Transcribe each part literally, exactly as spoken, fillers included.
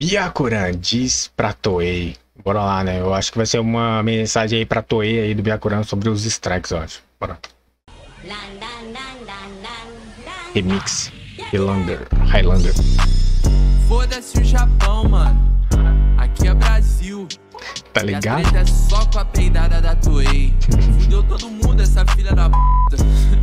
Byakuran diz pra Toei. Bora lá, né? Eu acho que vai ser uma mensagem aí pra Toei aí do Byakuran sobre os strikes, eu acho. Bora. Remix. Highlander. Highlander. Foda-se o Japão, mano. Aqui é Brasil. Tá ligado? E a treta é só com a peidada da Toei. Fudeu todo mundo, essa filha da puta.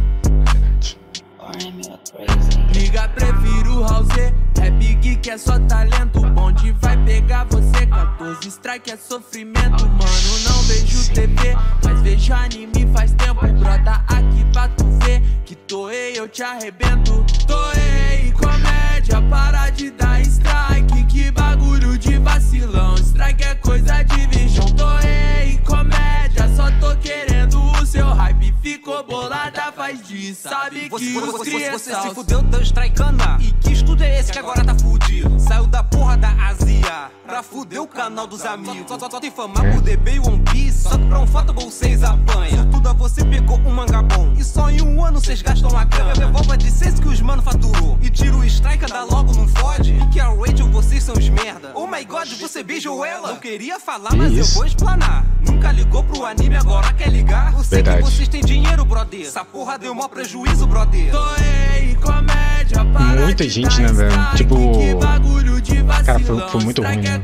Liga, prefiro House. Rap Geek é só talento. O bonde vai pegar você. quatorze strike é sofrimento. Mano, não vejo T V, mas vejo anime faz tempo. Brota aqui pra tu ver que Toei eu te arrebento. Toei, comédia, para de dar strike. Que bagulho de vacilão. Strike é coisa de virgão. Toei, comédia, só tô querendo o seu hype. Ficou bolada, faz disso. Sabe Você, que você, os você, cria você salsa. se fudeu, deu strikeana. E que estudo é esse que agora tá fudido? Saiu da porra da Ásia pra fuder o canal dos amigos. Só, só, só tem fama por D B e One Piece. Só que pra um fato vocês apanha. Tudo a você pegou um manga bom. E só em um ano vocês gastam a grana. Devolva de seis que os mano faturou. E tira o strike, anda logo, não fode. E que a radio vocês são os merda. Oh my god, você beijou ela? Não queria falar, mas eu vou explanar. Nunca ligou pro anime, agora quer ligar? Eu sei que vocês têm dinheiro, brother. Essa porra deu maior prejuízo, brother. Toei, comédia, Muita gente, né, velho? Tipo, cara, foi, foi muito ruim, né?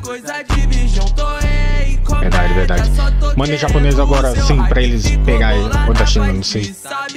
Verdade, verdade. Manda em japonês agora, sim, pra eles pegarem. Ou da China, não sei.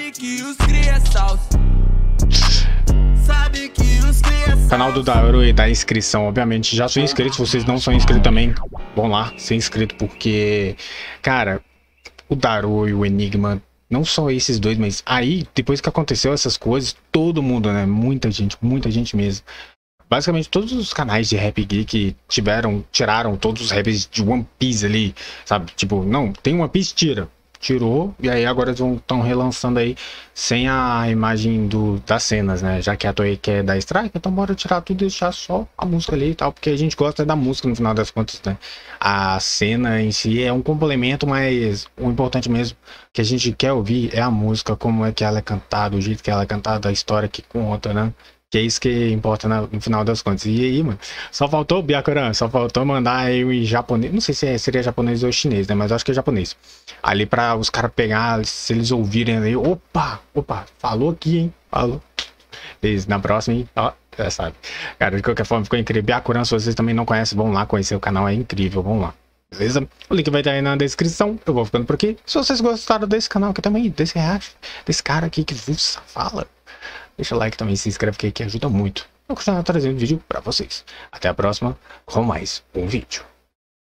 Canal do Daru e da inscrição, obviamente. Já sou inscrito, se vocês não são inscritos também, vão lá ser inscrito, porque, cara, o Daru e o Enigma, não só esses dois, mas aí, depois que aconteceu essas coisas, todo mundo, né? Muita gente, muita gente mesmo. Basicamente, todos os canais de Rap Geek tiveram, tiraram todos os raps de One Piece ali, sabe? Tipo, não, tem One Piece, tira. Tirou, e aí agora eles estão relançando aí sem a imagem do, das cenas, né? Já que a Toei quer dar strike, então bora tirar tudo e deixar só a música ali e tal, porque a gente gosta da música no final das contas, né? A cena em si é um complemento, mas o importante mesmo que a gente quer ouvir é a música, como é que ela é cantada, o jeito que ela é cantada, a história que conta, né? Que é isso que importa na, no final das contas. E aí, mano, só faltou o Byakuran, só faltou mandar aí em japonês, não sei se é, seria japonês ou chinês, né, mas acho que é japonês. Ali pra os caras pegar, se eles ouvirem ali, opa, opa, falou aqui, hein, falou. Eles, na próxima, hein, ó, já sabe. Cara, de qualquer forma, ficou incrível. Byakuran, se vocês também não conhecem, vão lá conhecer o canal, é incrível, vão lá. Beleza? O link vai estar aí na descrição. Eu vou ficando por aqui. Se vocês gostaram desse canal aqui também, desse react, desse cara aqui que vos fala, deixa o like também, se inscreve que, que ajuda muito. Eu vou continuar trazendo vídeo pra vocês. Até a próxima com mais um vídeo.